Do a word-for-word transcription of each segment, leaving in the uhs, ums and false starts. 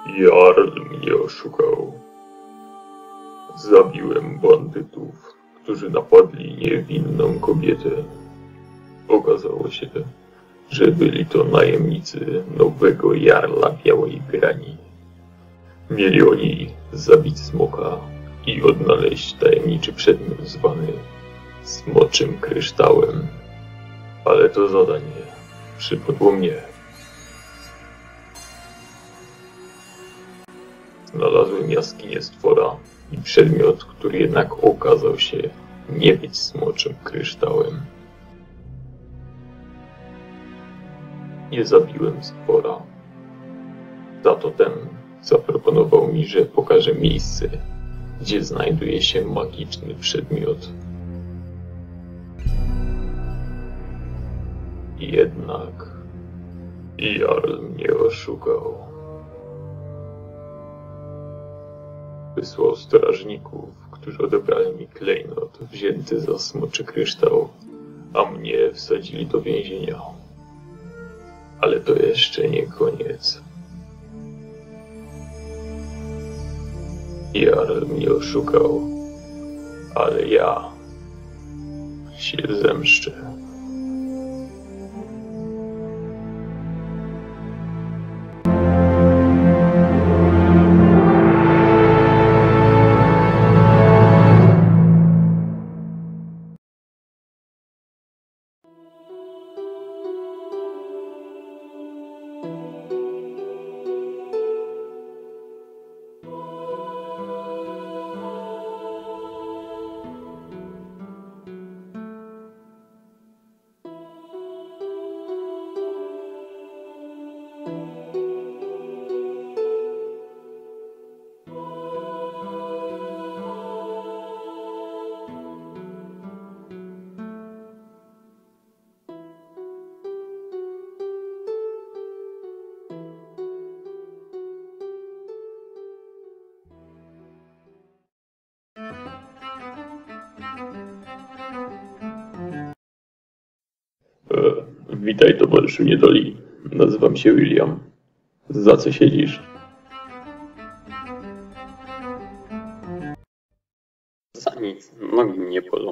Jarl mnie oszukał. Zabiłem bandytów, którzy napadli niewinną kobietę. Okazało się, że byli to najemnicy nowego Jarla Białej Grani. Mieli oni zabić smoka i odnaleźć tajemniczy przedmiot zwany smoczym kryształem. Ale to zadanie przypadło mnie. Znalazłem jaskinię stwora i przedmiot, który jednak okazał się nie być smoczym kryształem. Nie zabiłem stwora. Za to ten zaproponował mi, że pokaże miejsce, gdzie znajduje się magiczny przedmiot. Jednak Jarl mnie oszukał. Wysłał strażników, którzy odebrali mi klejnot wzięty za smoczy kryształ, a mnie wsadzili do więzienia. Ale to jeszcze nie koniec. Jarl mnie oszukał, ale ja się zemszczę. E, witaj, towarzyszu niedoli. Nazywam się William. Za co siedzisz? Za nic, nogi mnie bolą.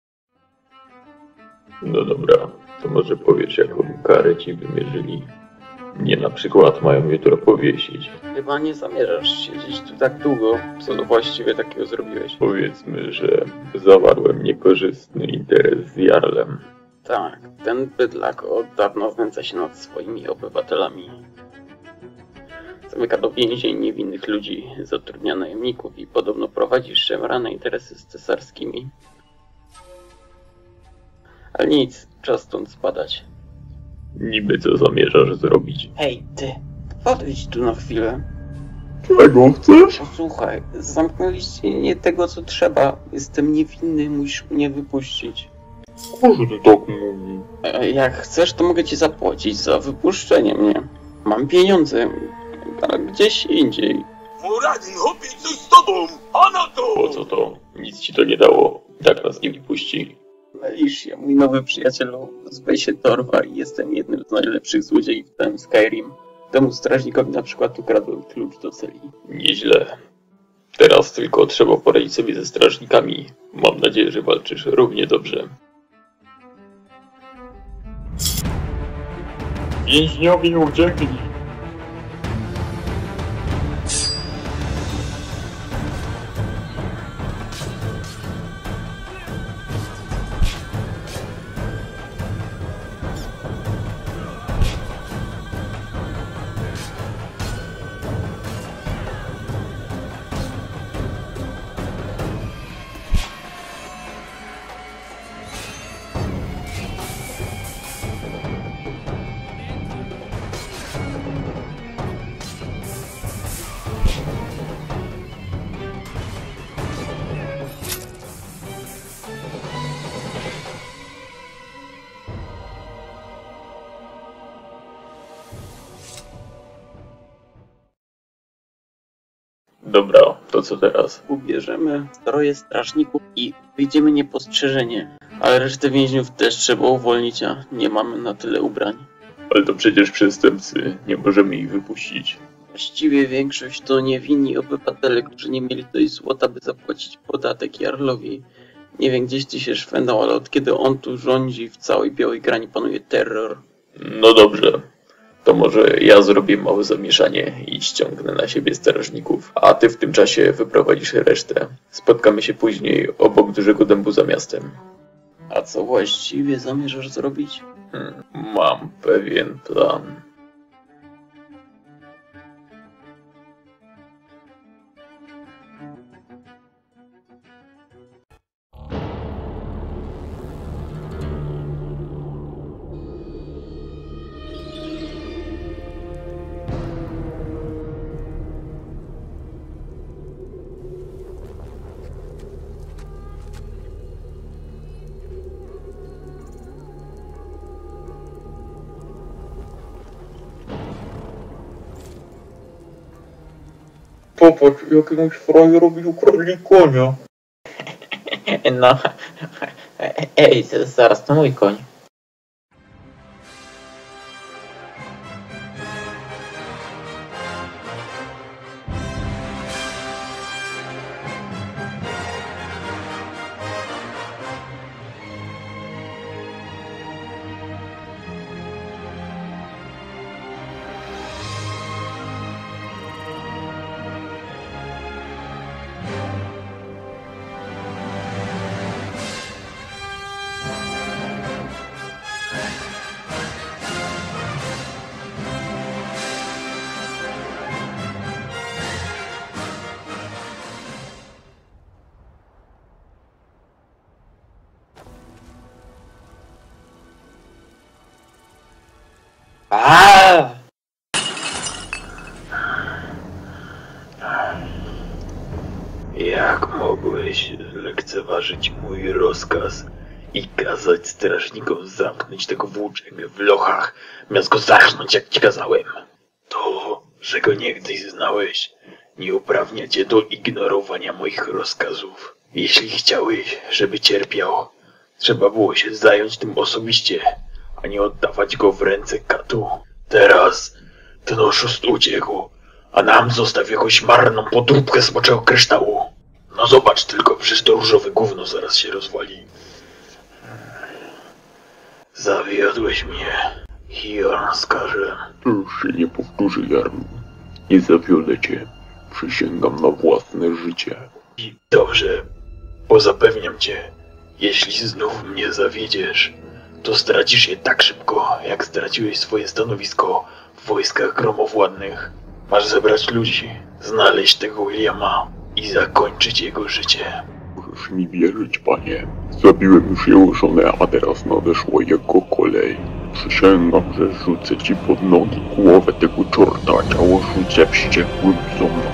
No dobra, to może powiesz, jaką karę ci wymierzyli. Mnie na przykład mają jutro powiesić. Chyba nie zamierzasz siedzieć tu tak długo. Co to właściwie takiego zrobiłeś? Powiedzmy, że zawarłem niekorzystny interes z Jarlem. Tak, ten bydlak od dawna znęca się nad swoimi obywatelami. Zamyka do więzień niewinnych ludzi, zatrudnia najemników i podobno prowadzi szemrane interesy z cesarskimi. Ale nic, czas stąd spadać. Niby co zamierzasz zrobić? Hej, ty, podejdź tu na chwilę. Czego chcesz? Posłuchaj, zamknęliście nie tego, co trzeba. Jestem niewinny, musisz mnie wypuścić. Każdy tak mówi. E, Jak chcesz, to mogę ci zapłacić za wypuszczenie mnie. Mam pieniądze, ale gdzieś indziej. Muradin, chłopie, coś z tobą! A na to! Po co to? Nic ci to nie dało. Tak nas nie wypuści. Mylisz się, mój nowy przyjacielu. Zwej się Torvar i jestem jednym z najlepszych złodziei w całym Skyrim. Temu strażnikowi na przykład ukradłem klucz do celi. Nieźle. Teraz tylko trzeba poradzić sobie ze strażnikami. Mam nadzieję, że walczysz równie dobrze. Więźniowie uciekli. Dobra, to co teraz? Ubierzemy stroje strażników i wyjdziemy niepostrzeżenie. Ale resztę więźniów też trzeba uwolnić, a nie mamy na tyle ubrań. Ale to przecież przestępcy. Nie możemy ich wypuścić. Właściwie większość to niewinni obywatele, którzy nie mieli dość złota, by zapłacić podatek Jarlowi. Nie wiem, gdzieś ty się szwendał, ale od kiedy on tu rządzi, w całej Białej Grani panuje terror. No dobrze. To może ja zrobię małe zamieszanie i ściągnę na siebie strażników, a ty w tym czasie wyprowadzisz resztę. Spotkamy się później obok dużego dębu za miastem. A co właściwie zamierzasz zrobić? Hmm, mam pewien plan. Popatrz, jakiemuś frajerowi ukradli konia. No, ej, zaraz, to mój koń. Aaaa! Jak mogłeś lekceważyć mój rozkaz i kazać strażnikom zamknąć tego włóczęgę w lochach, zamiast go zachnąć jak ci kazałem? To, że go niegdyś znałeś, nie uprawnia cię do ignorowania moich rozkazów. Jeśli chciałeś, żeby cierpiał, trzeba było się zająć tym osobiście, a nie oddawać go w ręce katu. Teraz ten oszust uciekł, a nam zostaw jakąś marną podróbkę smoczego kryształu. No zobacz tylko, przecież to różowe gówno zaraz się rozwali. Zawiodłeś mnie, Hiorn skaże. To już się nie powtórzy, Jarlu. Nie zawiodę cię. Przysięgam na własne życie. I dobrze, bo zapewniam cię, jeśli znów mnie zawiedziesz, to stracisz je tak szybko, jak straciłeś swoje stanowisko w wojskach gromowładnych. Masz zebrać ludzi, znaleźć tego Williama i zakończyć jego życie. Możesz mi wierzyć, panie. Zabiłem już jego żonę, a teraz nadeszła jego kolej. Przysięgam, że rzucę ci pod nogi głowę tego czorta, a ciało rzucę wściekłym zombie.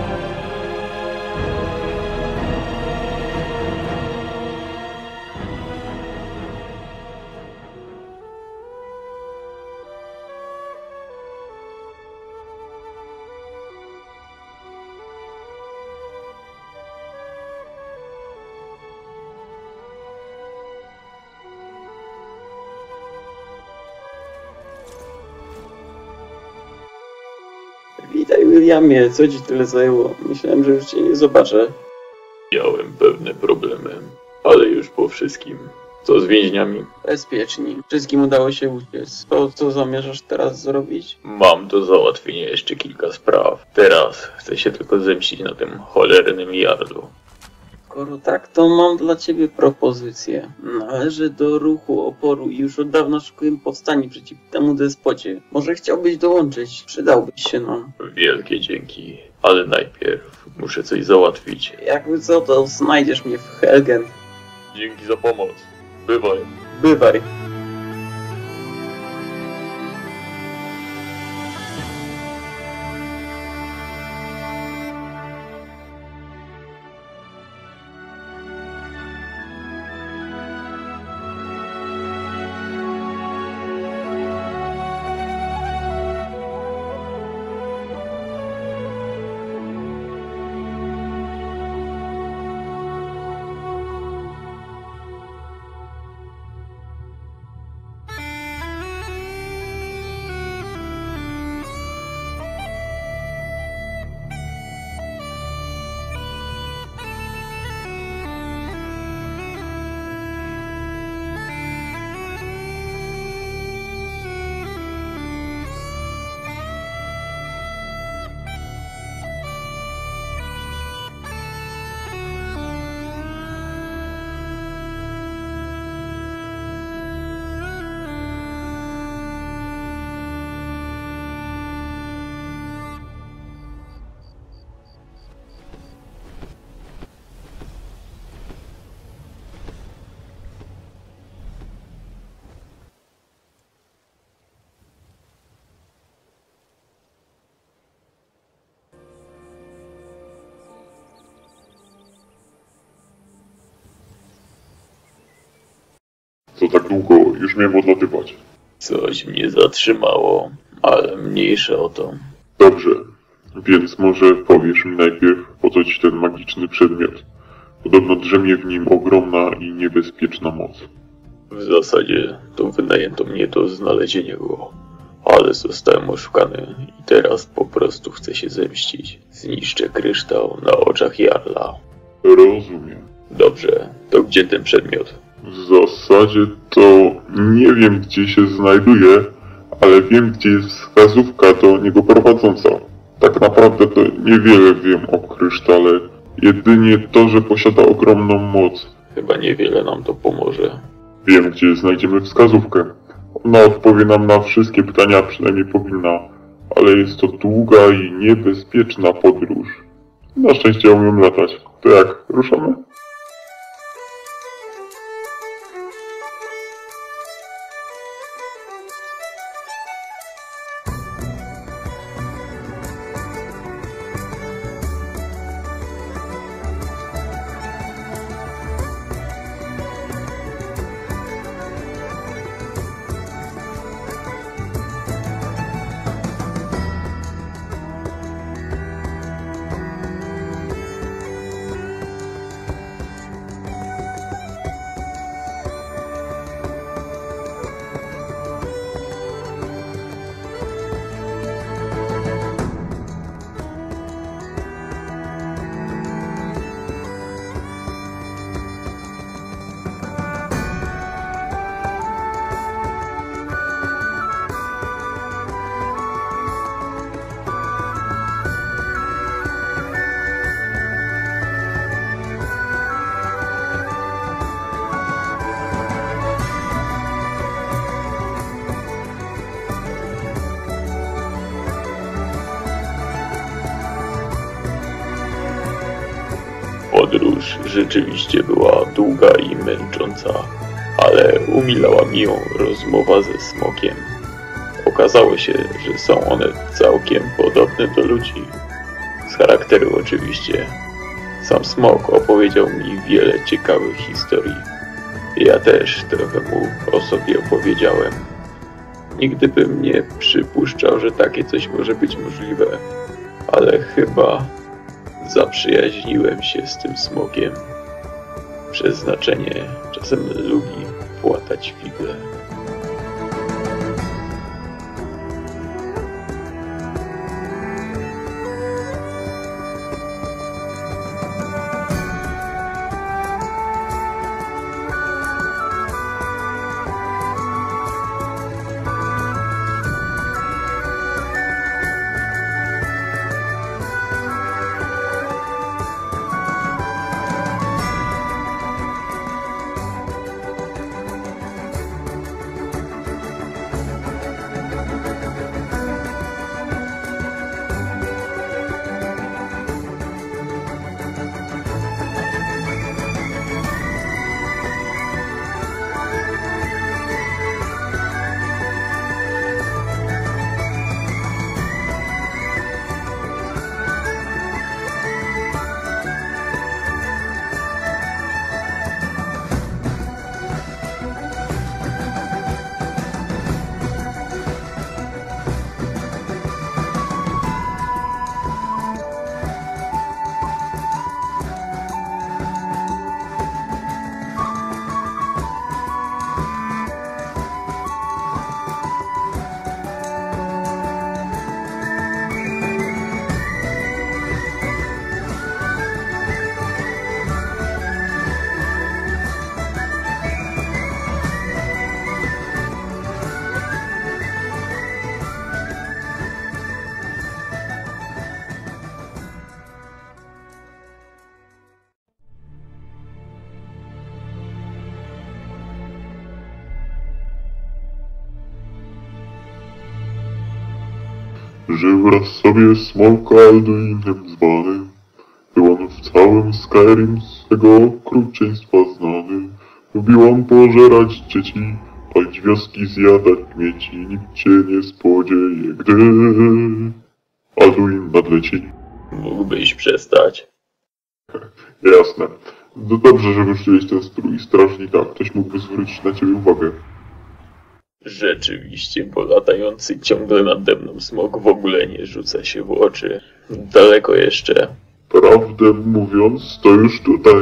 Witaj, Williamie, co ci tyle zajęło? Myślałem, że już cię nie zobaczę. Miałem pewne problemy, ale już po wszystkim. Co z więźniami? Bezpieczni. Wszystkim udało się uciec. To, co zamierzasz teraz zrobić? Mam do załatwienia jeszcze kilka spraw. Teraz chcę się tylko zemścić na tym cholernym Jarlu. Skoro tak, to mam dla ciebie propozycję. Należę do ruchu oporu i już od dawna szykuję powstanie przeciw temu despocie. Może chciałbyś dołączyć? Przydałbyś się nam. Wielkie dzięki, ale najpierw muszę coś załatwić. Jakby co, to znajdziesz mnie w Helgen. Dzięki za pomoc. Bywaj. Bywaj. Co tak długo? Już miałem odlatywać. Coś mnie zatrzymało, ale mniejsza o to. Dobrze, więc może powiesz mi najpierw, po co ci ten magiczny przedmiot. Podobno drzemie w nim ogromna i niebezpieczna moc. W zasadzie to wynajęto mnie do znalezienia go, ale zostałem oszukany i teraz po prostu chcę się zemścić. Zniszczę kryształ na oczach Jarla. Rozumiem. Dobrze, to gdzie ten przedmiot? W zasadzie to nie wiem, gdzie się znajduje, ale wiem, gdzie jest wskazówka do niego prowadząca. Tak naprawdę to niewiele wiem o krysztale, jedynie to, że posiada ogromną moc. Chyba niewiele nam to pomoże. Wiem, gdzie znajdziemy wskazówkę. Ona odpowie nam na wszystkie pytania, przynajmniej powinna, ale jest to długa i niebezpieczna podróż. Na szczęście umiem latać. To jak, ruszamy? Podróż rzeczywiście była długa i męcząca, ale umilała mi ją rozmowa ze smokiem. Okazało się, że są one całkiem podobne do ludzi. Z charakteru oczywiście. Sam smok opowiedział mi wiele ciekawych historii. Ja też trochę mu o sobie opowiedziałem. Nigdy bym nie przypuszczał, że takie coś może być możliwe, ale chyba zaprzyjaźniłem się z tym smokiem. Przeznaczenie czasem lubi płatać figle. Żył wraz sobie Smolk Alduinem zwany. Był on w całym Skyrim swego okrucieństwa znany. Lubił on pożerać dzieci, palić wioski, zjadać śmieci. Nikt się nie spodzieje, gdy Alduin nadleci. Mógłbyś przestać? Jasne. No dobrze, że wyszyłeś ten strój strażnika. Ktoś mógłby zwrócić na ciebie uwagę. Rzeczywiście, bo latający ciągle nade mną smok w ogóle nie rzuca się w oczy. Daleko jeszcze. Prawdę mówiąc, to już tutaj.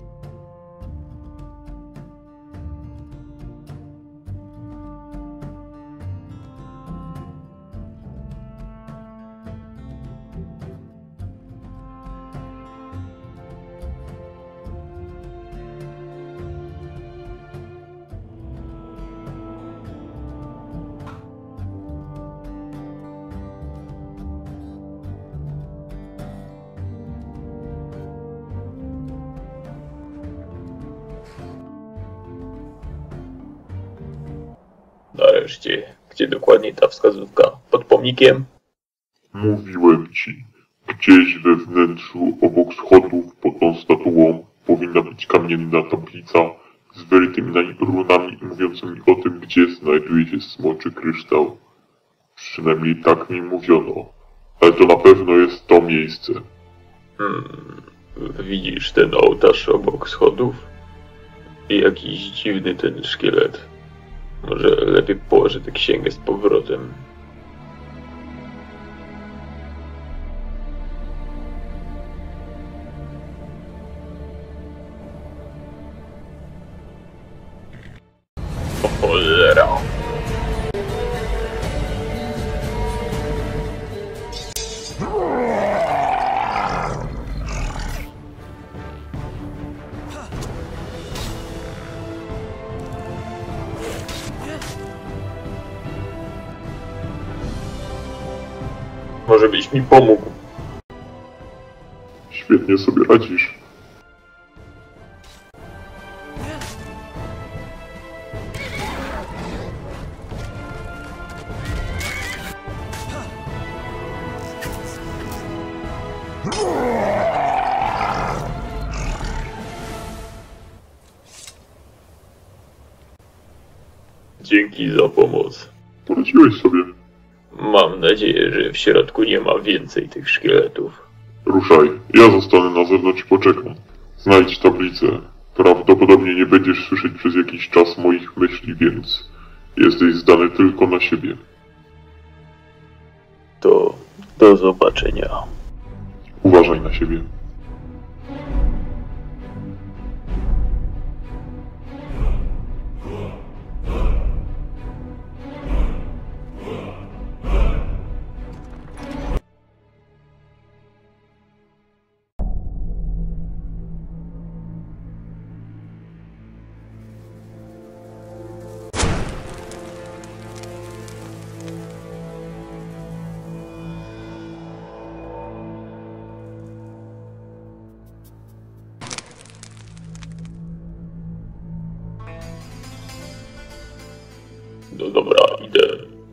Nareszcie, gdzie dokładnie ta wskazówka? Pod pomnikiem? Mówiłem ci. Gdzieś we wnętrzu, obok schodów, pod tą statuą, powinna być kamienna tablica z wyrytymi na niej runami mówiącymi o tym, gdzie znajduje się smoczy kryształ. Przynajmniej tak mi mówiono. Ale to na pewno jest to miejsce. Hmm, widzisz ten ołtarz obok schodów? I jakiś dziwny ten szkielet. Może lepiej położę tę księgę z powrotem. O cholera! Może byś mi pomógł. Świetnie sobie radzisz. Dzięki za pomoc. Poradziłeś sobie. Mam nadzieję, że w środku nie ma więcej tych szkieletów. Ruszaj. Ja zostanę na zewnątrz i poczekam. Znajdź tablicę. Prawdopodobnie nie będziesz słyszeć przez jakiś czas moich myśli, więc jesteś zdany tylko na siebie. To do zobaczenia. Uważaj na siebie. No dobra, idę.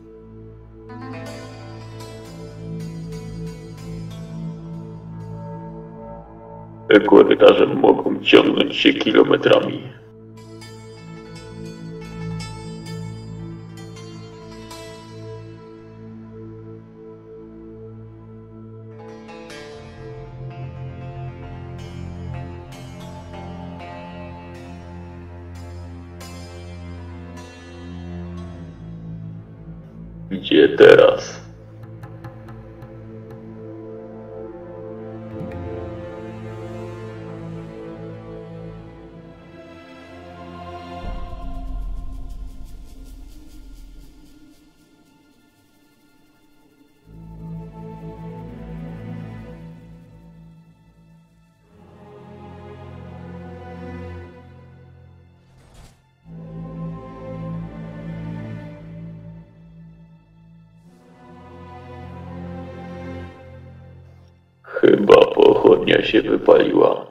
Korytarzem mogą ciągnąć się kilometrami. Gdzie teraz? Chyba pochodnia się wypaliła.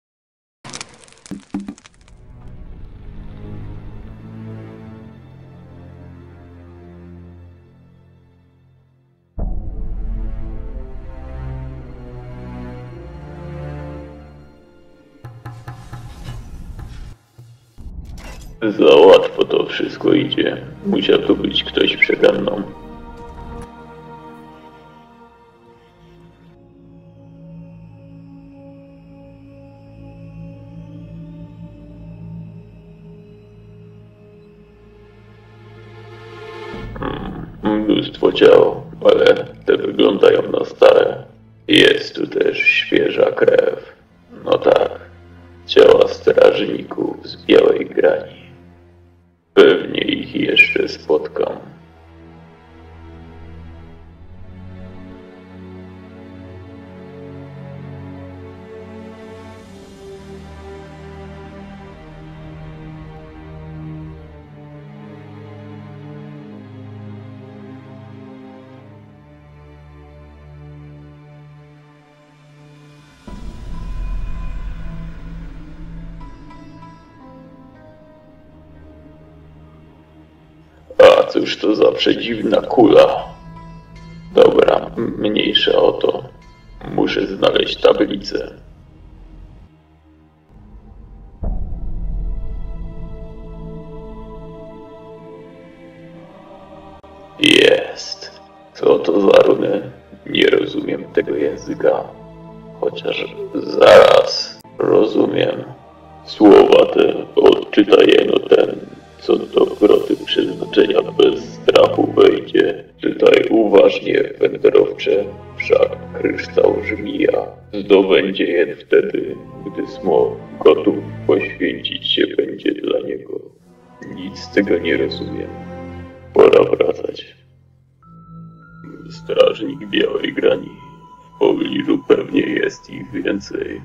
Za łatwo to wszystko idzie. Musiał tu być ktoś przede mną. mnóstwo ciał, ale te wyglądają na stare. Jest tu też świeża krew. No tak, ciała strażników z białej grani. Pewnie ich jeszcze spotkam. A cóż to za przedziwna kula. Dobra, mniejsza o to. Muszę znaleźć tablicę. Jest. Co to za runy? Nie rozumiem tego języka. Chociaż zaraz rozumiem. Słowa te odczyta jeno ten, co do groty przeznaczenia bez strachu wejdzie. Czytaj uważnie, wędrowcze, wszak kryształ żmija. Zdobędzie jen wtedy, gdy smok gotów poświęcić się będzie dla niego. Nic z tego nie rozumiem. Pora wracać. Strażnik białej grani. W pobliżu pewnie jest ich więcej.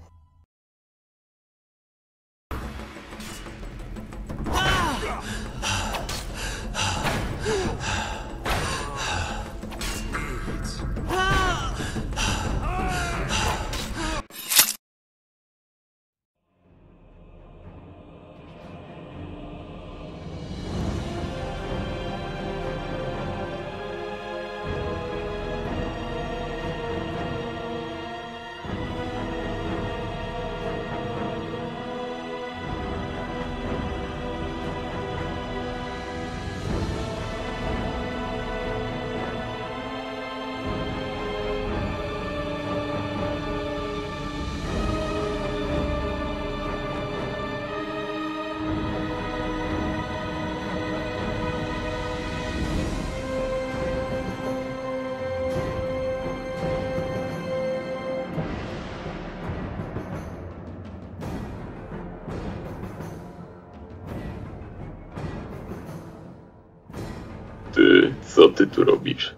Ty, co ty tu robisz?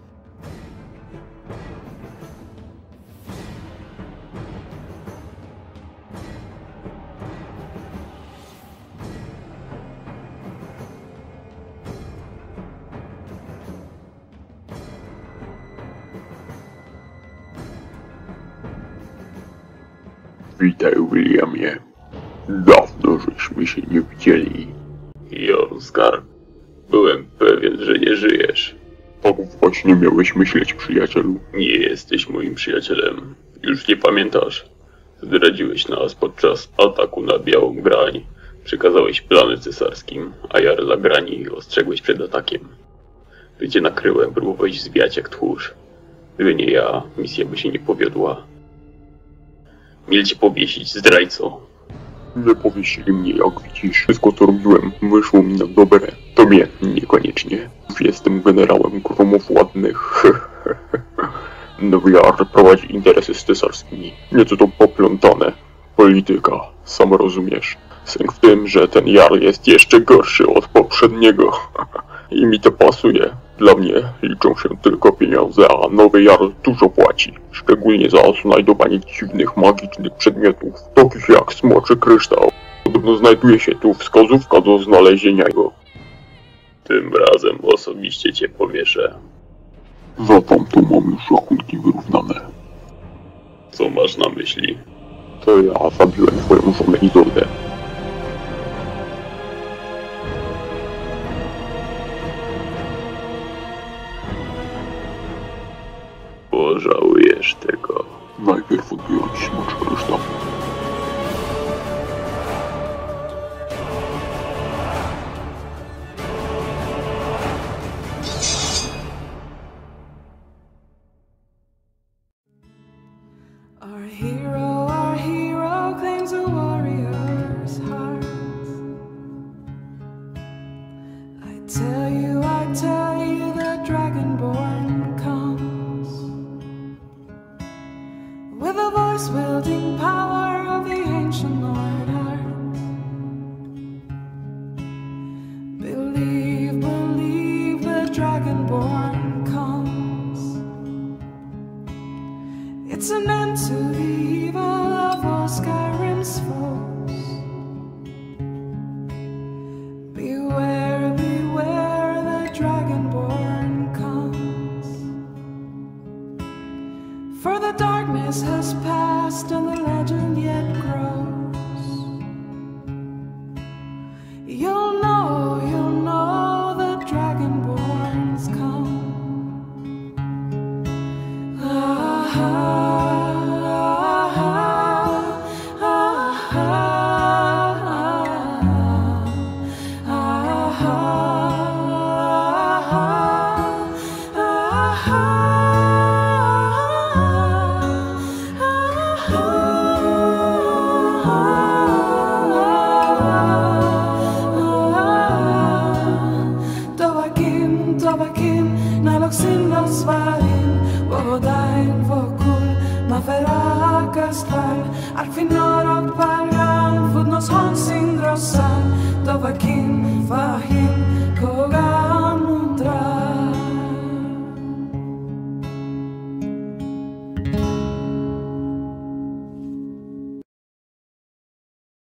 Witaj, Williamie. Dawno żeśmy się nie widzieli. Jorskar, byłem pewien, że nie żyjesz. Tak właśnie miałeś myśleć, przyjacielu. Nie jesteś moim przyjacielem. Już nie pamiętasz. Zdradziłeś nas podczas ataku na Białą Grań. Przekazałeś plany cesarskim, a Jarla Grani ostrzegłeś przed atakiem. Gdy cię nakryłem, próbowałeś zwiać jak tchórz. Gdyby nie ja, misja by się nie powiodła. Mieli cię powiesić, zdrajco. Nie powiesili mnie, jak widzisz. Wszystko, co robiłem, wyszło mi na dobre. Tobie niekoniecznie. Jestem generałem gromowładnych. Nowy Jar prowadzi interesy z cesarskimi. Nieco to poplątane. Polityka, sam rozumiesz. Sęk w tym, że ten Jar jest jeszcze gorszy od poprzedniego. I mi to pasuje. Dla mnie liczą się tylko pieniądze, a nowy Jar dużo płaci. Szczególnie za znajdowanie dziwnych, magicznych przedmiotów, takich jak smoczy kryształ. Podobno znajduje się tu wskazówka do znalezienia go. Tym razem osobiście cię powieszę. Za tamto mam już rachunki wyrównane. Co masz na myśli? To ja zabiłem twoją żonę Izoldę. Pożałujesz tego. Najpierw odbiorę ci smocz kryształ. Our hero, our hero claims a warrior's heart. I tell you, I tell you, the dragon It's an end to the evil of all Skyrim's foes. Beware, beware, the Dragonborn comes. For the darkness has passed and the legend yet grows. You'll know, you'll know the Dragonborns come. Ah, ah, ah, ah, Dovahkiin, Dovahkiin, naloksin nosvahin, vodain vokul, maferakas tal, arfinorok palgan, fudnos honsin grossan, Dovahkiin, Vahim, kogan.